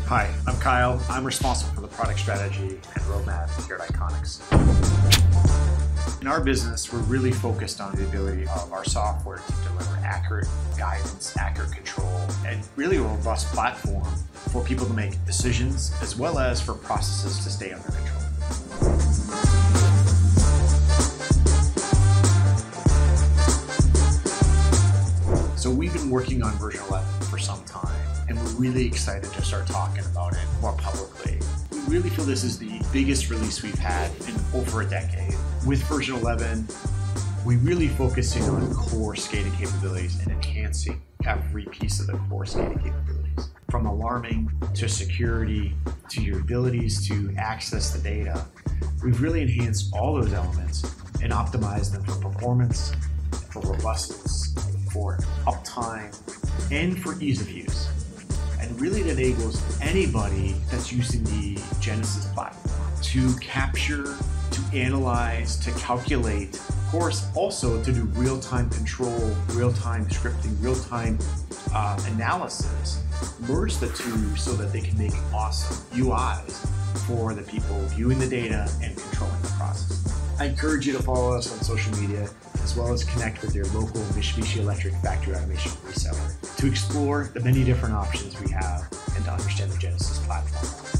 Hi, I'm Kyle. I'm responsible for the product strategy and roadmap here at Iconics. In our business, we're really focused on the ability of our software to deliver accurate guidance, accurate control, and really a robust platform for people to make decisions as well as for processes to stay under control. So we've been working on version 11 for some time, and we're really excited to start talking about it more publicly. We really feel this is the biggest release we've had in over a decade. With version 11, we really focusing on core SCADA capabilities and enhancing every piece of the core SCADA capabilities. From alarming to security to your abilities to access the data, we've really enhanced all those elements and optimized them for performance, for robustness, for uptime, and for ease of use. And really it enables anybody that's using the Genesis platform to capture, to analyze, to calculate, of course also to do real-time control, real-time scripting, real-time analysis, merge the two so that they can make awesome UIs for the people viewing the data and controlling the process. I encourage you to follow us on social media as well as connect with your local Mitsubishi electric factory automation reseller to explore the many different options we have and to understand the Genesis platform.